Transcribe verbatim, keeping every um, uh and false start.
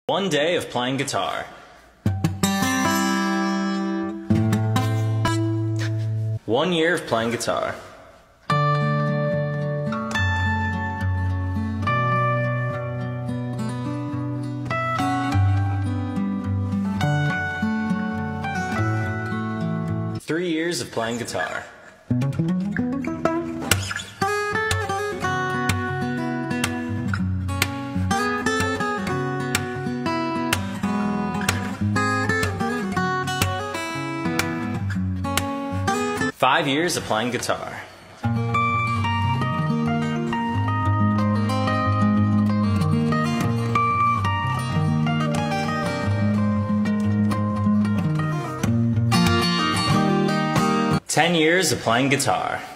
One day of playing guitar. One year of playing guitar. Three years of playing guitar. Five years of playing guitar. Ten years of playing guitar.